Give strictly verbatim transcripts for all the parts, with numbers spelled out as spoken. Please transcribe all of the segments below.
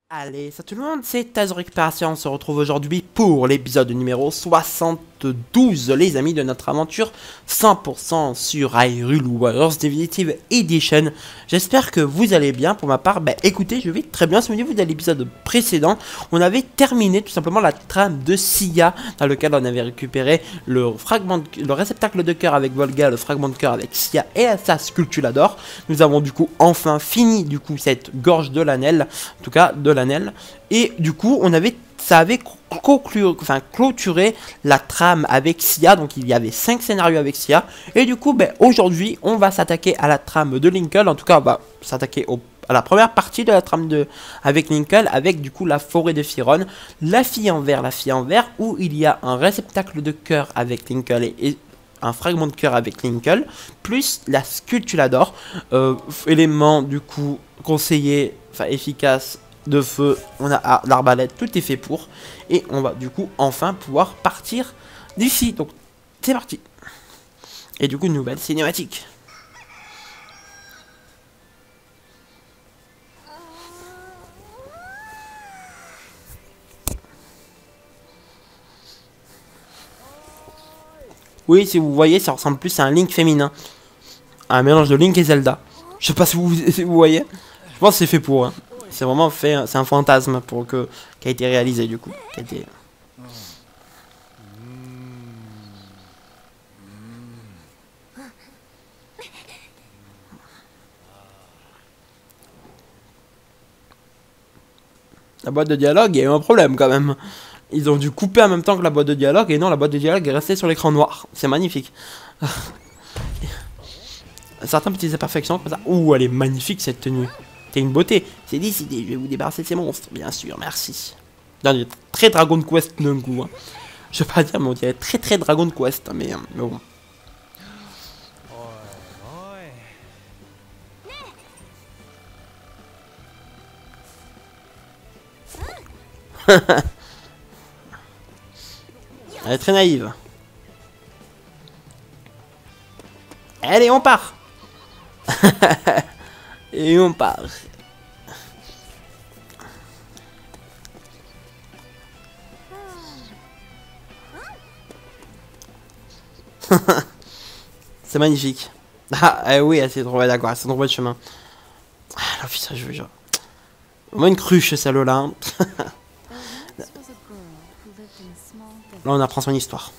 Allez, salut tout le monde, c'est Taz Récupération, on se retrouve aujourd'hui pour l'épisode numéro soixante-douze, les amis, de notre aventure cent pour cent sur Hyrule Warriors Definitive Edition. J'espère que vous allez bien. Pour ma part, bah écoutez, je vais très bien. Souvenez-vous de l'épisode précédent, on avait terminé tout simplement la trame de Sia, dans lequel on avait récupéré le fragment, de, le réceptacle de cœur avec Volga, le fragment de cœur avec Sia et sa sculptulador. Nous avons du coup enfin fini du coup cette gorge de l'Anel, en tout cas de l'Anel, et du coup on avait ça avait conclure, enfin clôturé la trame avec Sia. Donc il y avait cinq scénarios avec Sia, et du coup ben, aujourd'hui on va s'attaquer à la trame de Linkle. En tout cas on va s'attaquer au à la première partie de la trame de avec Linkle, avec du coup la forêt de Firon, la fille en verre, la fille en verre, où il y a un réceptacle de cœur avec Linkle et, et un fragment de cœur avec Linkle, plus la sculptulador, euh, élément du coup conseillé, enfin efficace de feu. On a l'arbalète, tout est fait pour, et on va du coup enfin pouvoir partir d'ici. Donc c'est parti. Et du coup nouvelle cinématique. Oui, si vous voyez, ça ressemble plus à un Link féminin, un mélange de Link et Zelda. Je sais pas si vous, si vous voyez. Je pense que c'est fait pour. Hein. C'est vraiment fait. C'est un fantasme pour que qui a été réalisé du coup. Qui a été... La boîte de dialogue, il y a eu un problème quand même. Ils ont dû couper en même temps que la boîte de dialogue, et non, la boîte de dialogue est restée sur l'écran noir. C'est magnifique. Certains petites imperfections comme ça. Ouh, elle est magnifique cette tenue. C'est une beauté. C'est décidé, je vais vous débarrasser de ces monstres, bien sûr, merci. Non, très Dragon Quest d'un coup. Hein. Je vais pas dire, mais on dirait très très Dragon Quest. Mais, mais bon. Elle est très naïve. Allez, on part. Et on part. C'est magnifique. Ah, eh oui, elle s'est trouvée d'accord, elle s'est trouvée le chemin. Ah, l'officier, je veux dire. Au moins une cruche, celle-là. Hein. Là, on apprend son histoire.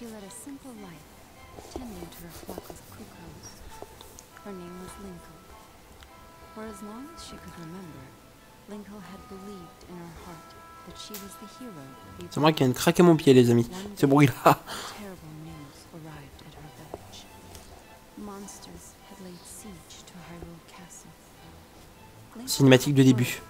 C'est moi qui viens de craquer mon pied, les amis. Ce bruit-là. Cinématique de début.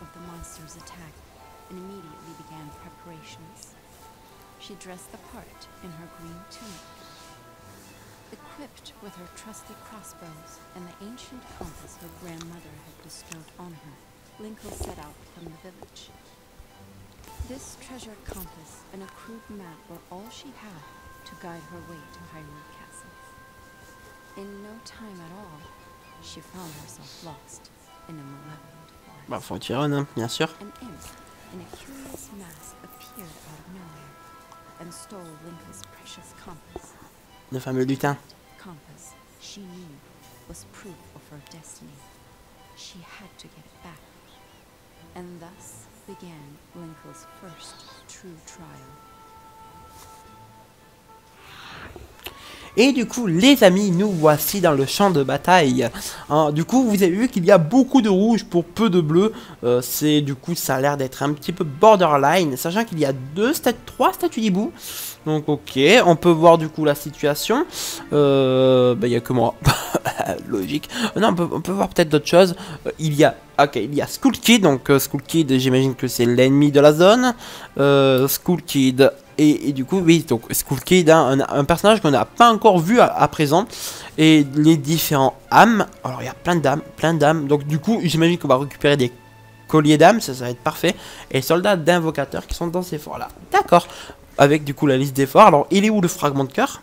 She dressed the part in her green tunic. Equipped with her trusty crossbows and the ancient compass her grandmother had bestowed on her, Linkle set out from the village. This treasured compass and a crude map were all she had to guide her way to Hyrule Castle. In no time at all, she found herself lost in a malevolent forest. Bah, faut tirer un, bien sûr. An imp in a curious mask appeared out of nowhere and stole Linkle's precious compass. Le fameux lutin. Compass she knew was proof of her destiny. She had to get it back. And thus began Linkle's first true trial. Et du coup, les amis, nous voici dans le champ de bataille. Hein, du coup, vous avez vu qu'il y a beaucoup de rouge pour peu de bleu. Euh, c'est du coup, ça a l'air d'être un petit peu borderline, sachant qu'il y a deux statues, trois statues d'hibou. Donc, ok, on peut voir du coup la situation. Euh, bah, il y a que moi, logique. Euh, non, on peut, on peut voir peut-être d'autres choses. Euh, il y a, ok, il y a Skull Kid. Donc, euh, Skull Kid, j'imagine que c'est l'ennemi de la zone. Euh, Skull Kid. Et, et du coup, oui, donc Skull Kid, hein, un, un personnage qu'on n'a pas encore vu à, à présent. Et les différents âmes. Alors, il y a plein d'âmes, plein d'âmes. Donc, du coup, j'imagine qu'on va récupérer des colliers d'âmes, ça, ça va être parfait. Et soldats d'invocateurs qui sont dans ces forts-là. D'accord. Avec, du coup, la liste des forts. Alors, il est où le fragment de cœur?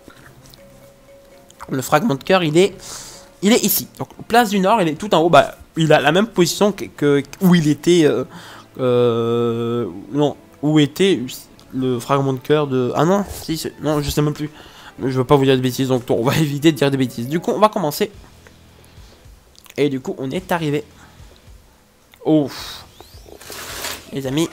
Le fragment de cœur, il est, il est ici. Donc, place du Nord, il est tout en haut. Bah, il a la même position que, que où il était... Euh, Euh... Non, où était le fragment de cœur de... Ah non, si, non, je sais même plus. Je veux pas vous dire de bêtises, donc on va éviter de dire des bêtises. Du coup, on va commencer. Et du coup, on est arrivé. Oh, les amis.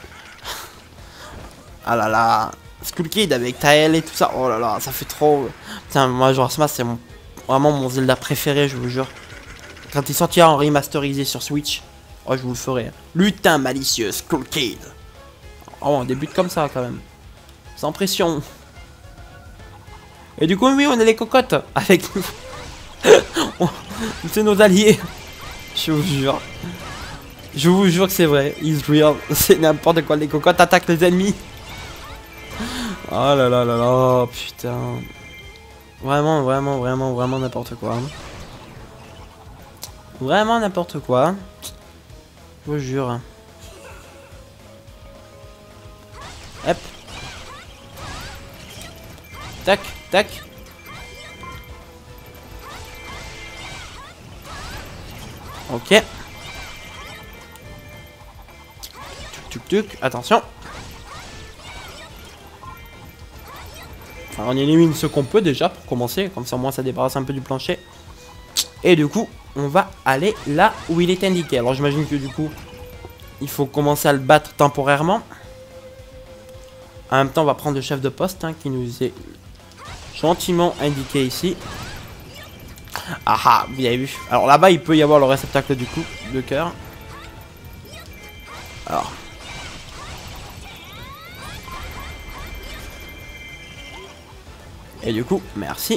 Ah là là. Skull Kid avec Tael et tout ça. Oh là là, ça fait trop. Putain, moi, genre Smash, c'est mon... vraiment mon Zelda préféré, je vous jure. Quand il sortira en remasterisé sur Switch, oh, je vous le ferai. Lutin malicieux, Skull Kid. Oh, on débute comme ça quand même. Sans pression. Et du coup, oui, on a les cocottes avec nous. C'est nos alliés. Je vous jure. Je vous jure que c'est vrai. It's real. C'est n'importe quoi. Les cocottes attaquent les ennemis. Oh là là là là. Putain. Vraiment, vraiment, vraiment, vraiment n'importe quoi. Vraiment n'importe quoi. Je vous jure. Hop. Tac, tac. Ok. Tuc, tuc, tuc. Attention. Enfin, on élimine ce qu'on peut déjà pour commencer. Comme ça, au moins, ça débarrasse un peu du plancher. Et du coup, on va aller là où il est indiqué. Alors, j'imagine que du coup, il faut commencer à le battre temporairement. En même temps, on va prendre le chef de poste hein, qui nous est gentiment indiqué ici. Ah ah, vous avez vu. Alors là-bas, il peut y avoir le réceptacle du coup de cœur. Alors. Et du coup, merci.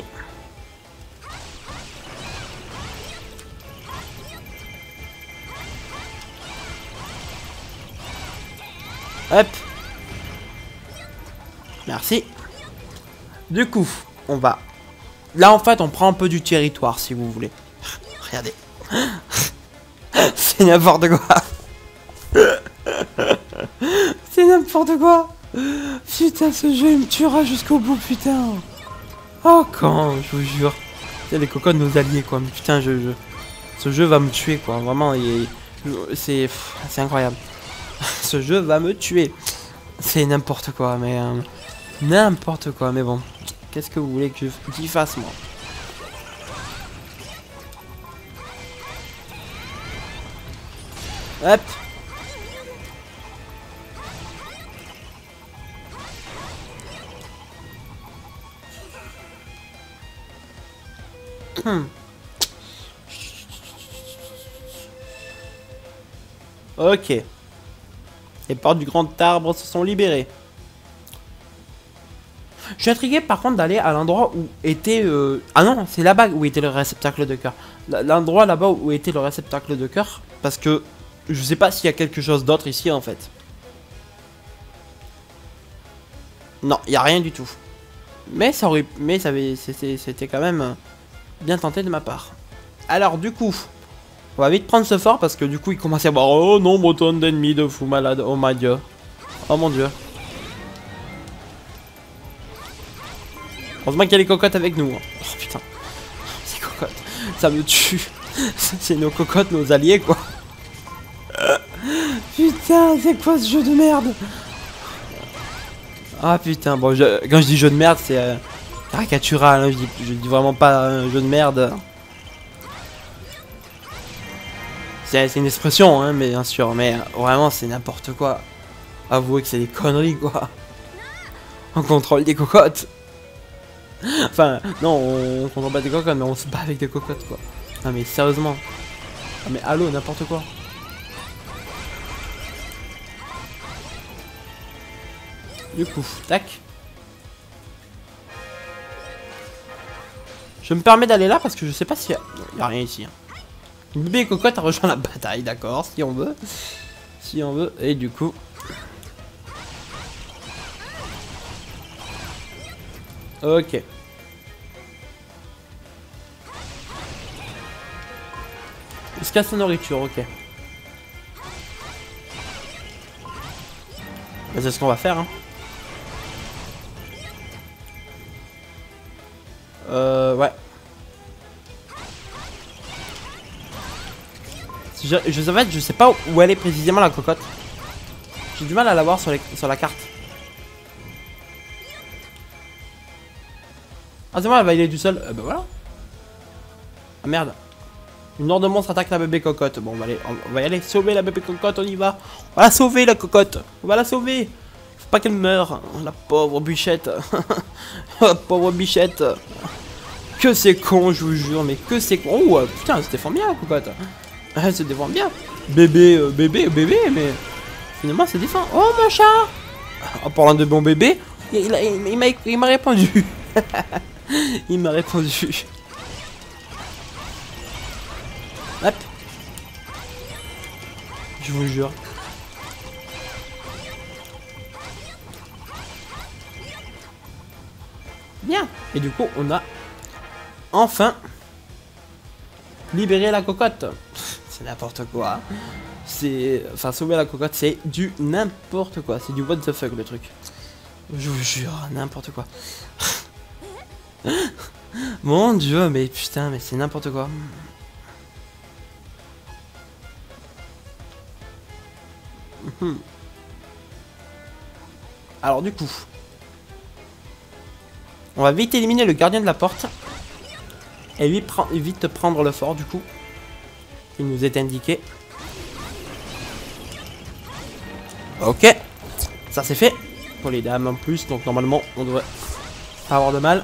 Hop. Merci. Du coup, on va... Là, en fait, on prend un peu du territoire, si vous voulez. Regardez. C'est n'importe quoi. C'est n'importe quoi. Putain, ce jeu, il me tuera jusqu'au bout, putain. Oh, quand, je vous jure. C'est les cocottes, nos alliés, quoi. Mais putain, je, je... ce jeu va me tuer, quoi. Vraiment, il... c'est... C'est incroyable. Ce jeu va me tuer. C'est n'importe quoi, mais... Euh... N'importe quoi, mais bon. Qu'est-ce que vous voulez que j'y fasse, moi? Hop. Hmm. Ok. Les portes du grand arbre se sont libérées. Je suis intrigué par contre d'aller à l'endroit où était... Euh... Ah non, c'est là-bas où était le réceptacle de cœur. L'endroit là-bas où était le réceptacle de cœur. Parce que je sais pas s'il y a quelque chose d'autre ici en fait. Non, il n'y a rien du tout. Mais ça aurait... Mais ça avait... C'était quand même bien tenté de ma part. Alors du coup, on va vite prendre ce fort parce que du coup il commence à y avoir... Oh nombre tonnes d'ennemis de fous malades. Oh my dieu. Oh mon dieu. Heureusement qu'il y a les cocottes avec nous. Oh putain. Ces cocottes. Ça me tue. C'est nos cocottes, nos alliés quoi. Putain, c'est quoi ce jeu de merde? Ah putain, bon, je, quand je dis jeu de merde, c'est euh, caricatural. Hein, je, dis, je dis vraiment pas un jeu de merde. C'est une expression, hein, mais bien sûr. Mais euh, vraiment, c'est n'importe quoi. Avouez que c'est des conneries quoi. On contrôle des cocottes. Enfin, non, on contrôle pas des cocottes, mais on se bat avec des cocottes, quoi. Non, mais sérieusement. Ah, mais allô, n'importe quoi. Du coup, tac. Je me permets d'aller là parce que je sais pas s'il y a... Il y a rien ici. Hein. Bébé cocotte a rejoint la bataille, d'accord, si on veut. Si on veut, et du coup... Ok. Il se casse sa nourriture, ok. Bah, c'est ce qu'on va faire, hein. Euh, ouais. Je, je, en fait, je sais pas où elle est précisément la cocotte. J'ai du mal à la voir sur, les... sur la carte. Ah c'est moi, elle va y aller tout seul. Euh, bah voilà. Ah merde. Une horde de monstres attaque la bébé cocotte. Bon, on va, aller, on va y aller sauver la bébé cocotte, on y va. On va la sauver, la cocotte. On va la sauver. Faut pas qu'elle meure. La pauvre bichette. La pauvre bichette. Que c'est con, je vous jure, mais que c'est con. Oh, putain, elle se défend bien, la cocotte. Elle se défend bien. Bébé, euh, bébé, bébé, mais finalement, elle se défend. Oh, mon chat. En parlant de bon bébé, il, il, il, il m'a répondu. Il m'a répondu. Hop. Je vous jure. Bien. Et du coup, on a enfin libéré la cocotte. C'est n'importe quoi. C'est... Enfin, sauver la cocotte, c'est du n'importe quoi. C'est du what the fuck, le truc. Je vous jure, n'importe quoi. Mon dieu, mais putain, mais c'est n'importe quoi. Alors du coup, on va vite éliminer le gardien de la porte. Et vite, pre vite prendre le fort du coup. Il nous est indiqué. Ok. Ça c'est fait. Pour les dames en plus, donc normalement on devrait pas avoir de mal.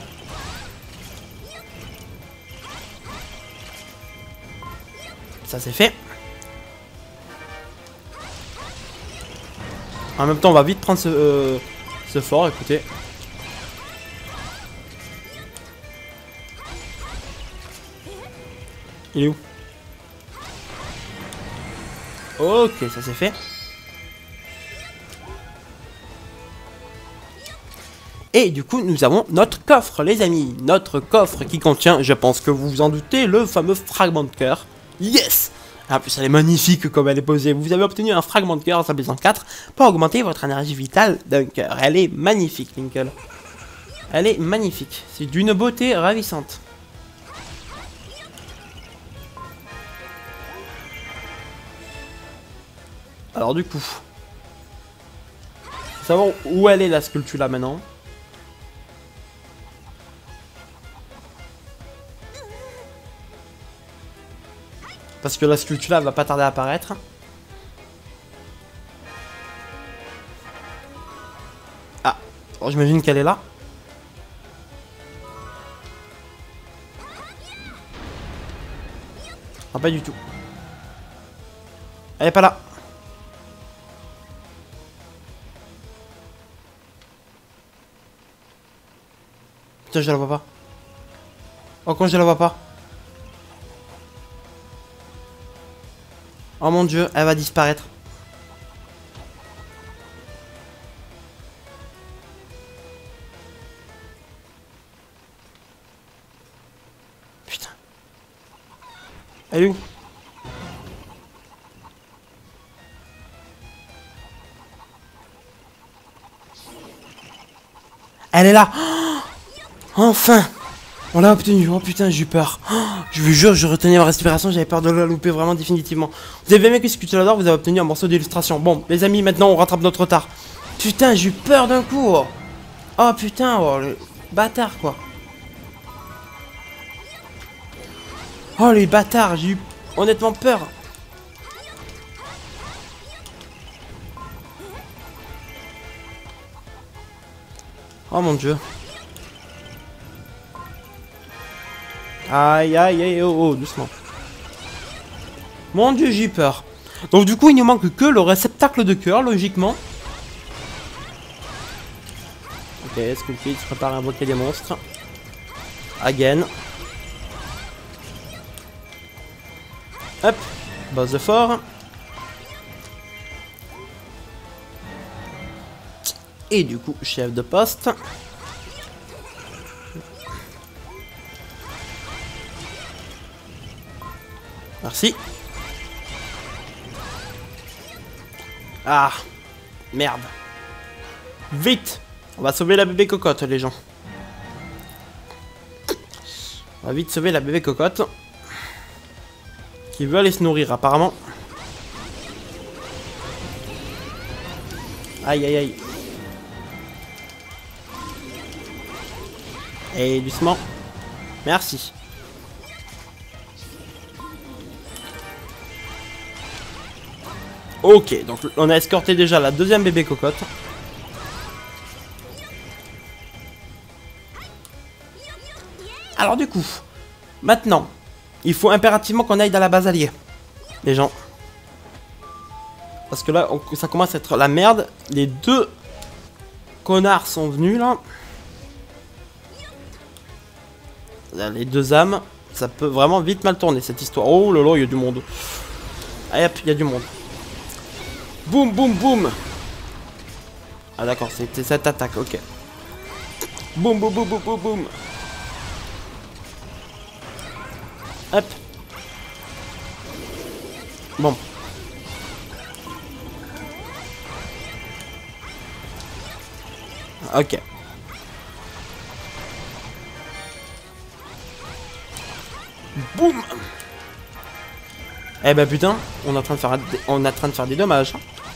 Ça c'est fait. En même temps, on va vite prendre ce, euh, ce fort, écoutez. Il est où? Ok, ça c'est fait. Et du coup, nous avons notre coffre, les amis. Notre coffre qui contient, je pense que vous vous en doutez, le fameux fragment de cœur. Yes! En plus, elle est magnifique comme elle est posée. Vous avez obtenu un fragment de cœur en s'abaissant quatre pour augmenter votre énergie vitale d'un cœur. Elle est magnifique, Linkle. Elle est magnifique. C'est d'une beauté ravissante. Alors du coup, faut savoir où elle est la sculpture là maintenant. Parce que la sculpture là va pas tarder à apparaître. Ah, oh, j'imagine qu'elle est là. Ah, pas du tout. Elle est pas là. Putain, je la vois pas. Oh, quand je la vois pas. Oh mon dieu, elle va disparaître. Putain. Elle est où? Elle est là. Oh, enfin. On l'a obtenu. Oh putain, j'ai eu peur. Oh, je vous jure, je retenais ma respiration, j'avais peur de la louper vraiment définitivement. Vous avez aimé que ce que tu l'adores, vous avez obtenu un morceau d'illustration. Bon, les amis, maintenant on rattrape notre retard. Putain, j'ai eu peur d'un coup. Oh, oh putain, oh, le bâtard quoi. Oh les bâtards, j'ai eu honnêtement peur. Oh mon dieu. Aïe aïe aïe oh oh doucement. Mon dieu j'ai peur. Donc du coup il ne manque que le réceptacle de cœur logiquement. Ok, Skull Kid se prépare à invoquer des monstres. Again. Hop, boss de fort. Et du coup chef de poste. Merci. Ah, merde. Vite. On va sauver la bébé cocotte, les gens. On va vite sauver la bébé cocotte. Qui veut aller se nourrir, apparemment. Aïe, aïe, aïe. Et doucement. Merci. Ok, donc on a escorté déjà la deuxième bébé cocotte. Alors du coup, maintenant, il faut impérativement qu'on aille dans la base alliée. Les gens. Parce que là, on, ça commence à être la merde. Les deux connards sont venus là. Là, les deux âmes. Ça peut vraiment vite mal tourner cette histoire. Oh là là, il y a du monde. Allez hop, il y a du monde. Boum, boum, boum. Ah d'accord, c'était cette attaque, ok. Boum, boum, boum, boum, boum, boum. Hop. Bon. Ok. Boum. Eh ben putain, on est en train de faire, on est en train de faire des dommages.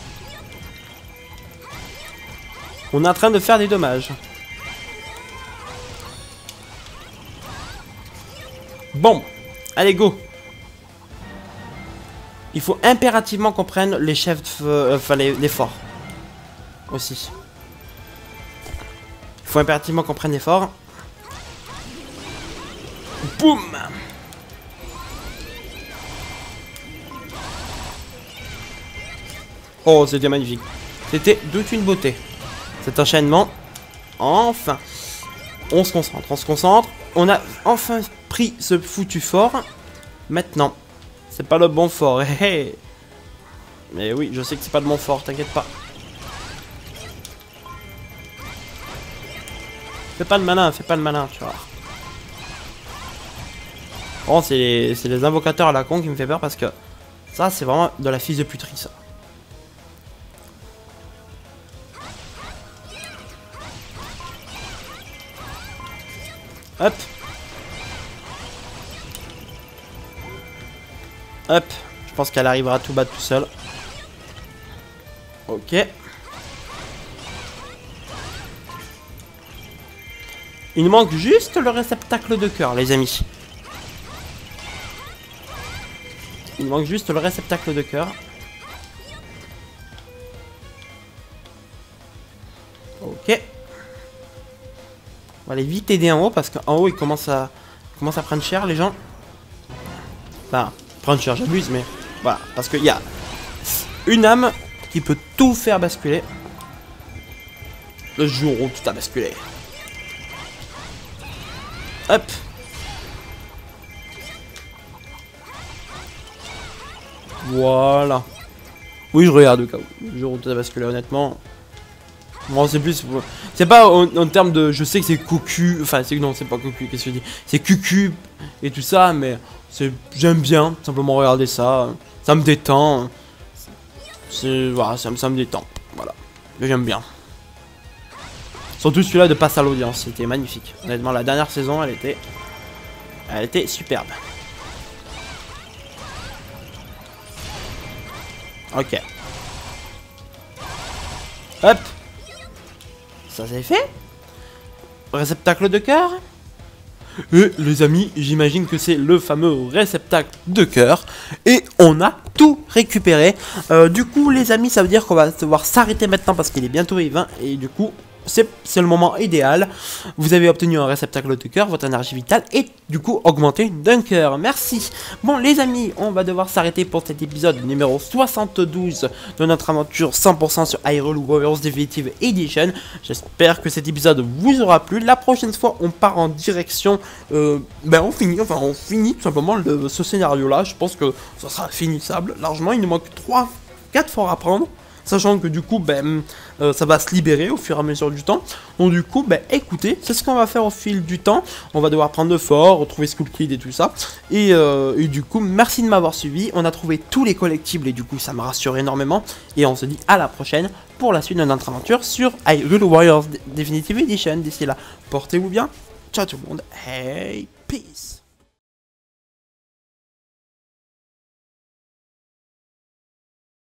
On est en train de faire des dommages. Bon, allez go. Il faut impérativement qu'on prenne les chefs, euh, enfin les, les forts aussi. Il faut impérativement qu'on prenne les forts. Boum. Oh, c'était magnifique. C'était toute une beauté. Cet enchaînement. Enfin. On se concentre, on se concentre. On a enfin pris ce foutu fort. Maintenant. C'est pas le bon fort. Hey, hey. Mais oui, je sais que c'est pas le bon fort, t'inquiète pas. Fais pas le malin, fais pas le malin, tu vois. Bon, c'est les, c'est les invocateurs à la con qui me fait peur parce que ça, c'est vraiment de la fille de puterie, ça. Hop. Hop. Je pense qu'elle arrivera à tout battre tout seul. Ok. Il nous manque juste le réceptacle de cœur, les amis. Il nous manque juste le réceptacle de cœur. Ok. On va aller vite aider en haut parce qu'en haut il commence à il commence à prendre cher les gens. Enfin, prendre cher j'abuse mais voilà. Parce qu'il y a une âme qui peut tout faire basculer. Le jour où tout a basculé. Hop. Voilà. Oui je regarde au cas où. Le jour où tout a basculé honnêtement. Bon, c'est plus. C'est pas en, en termes de. Je sais que c'est cocu. Enfin, c'est non, c'est pas cocu. Qu'est-ce que je dis? C'est cucu et tout ça, mais c'est. J'aime bien simplement regarder ça. Ça me détend. C'est. Voilà, ça, ça me détend. Voilà. J'aime bien. Surtout celui-là de passe à l'audience. C'était magnifique. Honnêtement, la dernière saison, elle était. Elle était superbe. Ok. Hop. Ça c'est fait. Réceptacle de cœur. Et les amis, j'imagine que c'est le fameux réceptacle de cœur. Et on a tout récupéré. Euh, du coup les amis, ça veut dire qu'on va devoir s'arrêter maintenant parce qu'il est bientôt vingt. Et du coup, c'est le moment idéal. Vous avez obtenu un réceptacle de cœur, votre énergie vitale est du coup augmentée d'un cœur. Merci. Bon les amis, on va devoir s'arrêter pour cet épisode numéro soixante-douze de notre aventure cent pour cent sur Hyrule Warriors Definitive Edition. J'espère que cet épisode vous aura plu. La prochaine fois, on part en direction... Euh, ben on finit, enfin on finit tout simplement le, ce scénario là. Je pense que ça sera finissable largement. Il nous manque trois quatre forts à prendre. Sachant que du coup, ben, euh, ça va se libérer au fur et à mesure du temps. Donc du coup, ben, écoutez, c'est ce qu'on va faire au fil du temps. On va devoir prendre de fort, retrouver Skull Kid et tout ça. Et, euh, et du coup, merci de m'avoir suivi. On a trouvé tous les collectibles et du coup, ça me rassure énormément. Et on se dit à la prochaine pour la suite de notre aventure sur Hyrule Warriors Definitive Edition. D'ici là, portez-vous bien. Ciao tout le monde. Hey, peace.